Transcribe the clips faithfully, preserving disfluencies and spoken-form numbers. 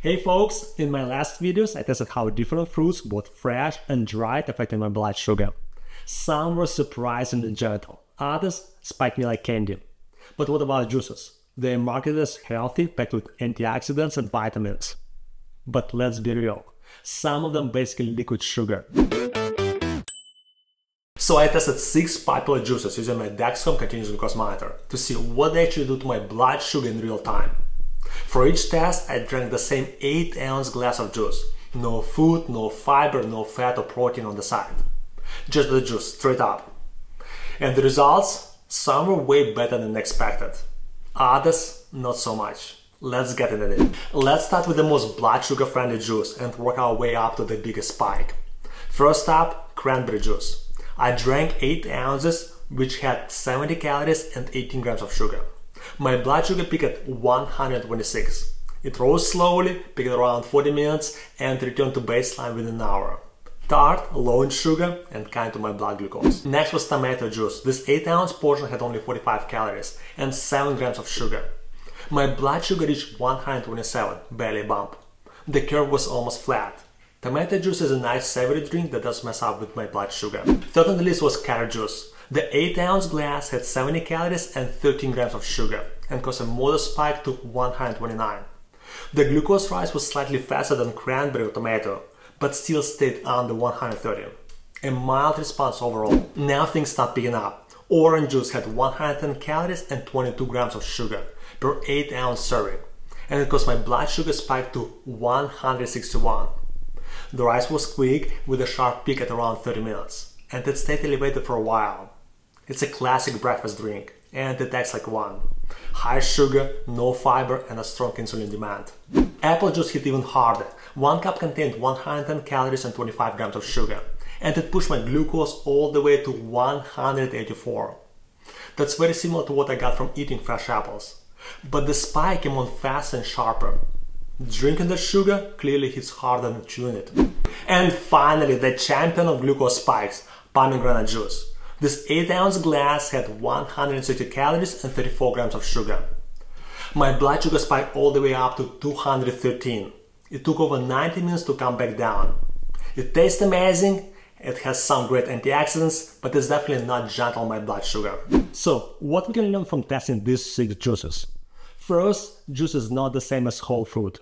Hey folks, in my last videos I tested how different fruits, both fresh and dried, affected my blood sugar. Some were surprisingly gentle, others spiked me like candy. But what about juices? They are marketed as healthy, packed with antioxidants and vitamins. But let's be real, some of them basically liquid sugar. So I tested six popular juices using my Dexcom continuous glucose monitor to see what they actually do to my blood sugar in real time. For each test, I drank the same eight ounce glass of juice. No food, no fiber, no fat or protein on the side. Just the juice, straight up. And the results? Some were way better than expected. Others, not so much. Let's get into it. Let's start with the most blood sugar friendly juice and work our way up to the biggest spike. First up, cranberry juice. I drank eight ounces, which had seventy calories and eighteen grams of sugar. My blood sugar peaked at one hundred twenty-six. It rose slowly, peaked around forty minutes, and returned to baseline within an hour. Tart, low in sugar, and kind to my blood glucose. Next was tomato juice. This eight ounce portion had only forty-five calories and seven grams of sugar. My blood sugar reached one hundred twenty-seven, barely a bump. The curve was almost flat. Tomato juice is a nice savory drink that does mess up with my blood sugar. Third on the list was carrot juice. The eight ounce glass had seventy calories and thirteen grams of sugar and caused a modest spike to one hundred twenty-nine. The glucose rise was slightly faster than cranberry or tomato, but still stayed under one hundred thirty. A mild response overall. Now things start picking up. Orange juice had one hundred ten calories and twenty-two grams of sugar per eight ounce serving, and it caused my blood sugar spike to one hundred sixty-one. The rise was quick with a sharp peak at around thirty minutes, and it stayed elevated for a while. It's a classic breakfast drink, and it acts like one. High sugar, no fiber, and a strong insulin demand. Apple juice hit even harder. One cup contained one hundred ten calories and twenty-five grams of sugar, and it pushed my glucose all the way to one hundred eighty-four. That's very similar to what I got from eating fresh apples. But the spike came on faster and sharper. Drinking the sugar clearly hits harder than chewing it. And finally, the champion of glucose spikes, pomegranate juice. This eight ounce glass had one hundred thirty calories and thirty-four grams of sugar. My blood sugar spiked all the way up to two hundred thirteen. It took over ninety minutes to come back down. It tastes amazing, it has some great antioxidants, but it's definitely not gentle on my blood sugar. So, what we can learn from testing these six juices? First, juice is not the same as whole fruit.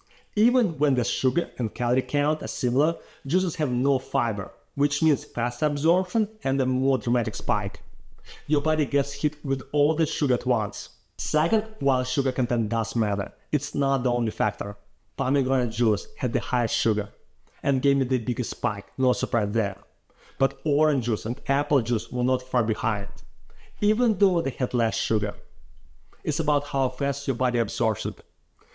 Even when the sugar and calorie count are similar, juices have no fiber, which means faster absorption and a more dramatic spike. Your body gets hit with all the sugar at once. Second, while sugar content does matter, it's not the only factor. Pomegranate juice had the highest sugar and gave me the biggest spike, no surprise there. But orange juice and apple juice were not far behind, even though they had less sugar. It's about how fast your body absorbs it,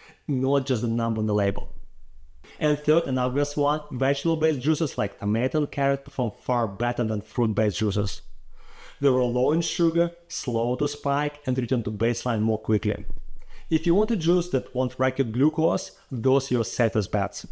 not just the number on the label. And third, and obvious one, vegetable-based juices like tomato and carrot perform far better than fruit-based juices. They were low in sugar, slow to spike, and return to baseline more quickly. If you want a juice that won't wreck your glucose, those are your safest bets.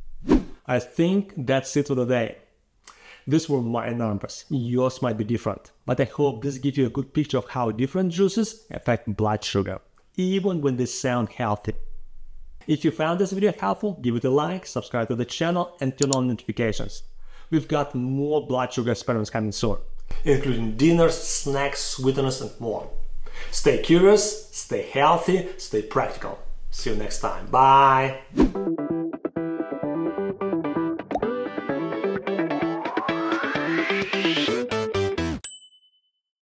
I think that's it for today. These were my numbers, yours might be different, but I hope this gives you a good picture of how different juices affect blood sugar, even when they sound healthy. If you found this video helpful, give it a like, subscribe to the channel, and turn on notifications. We've got more blood sugar experiments coming soon, including dinners, snacks, sweeteners, and more. Stay curious, stay healthy, stay practical. See you next time. Bye!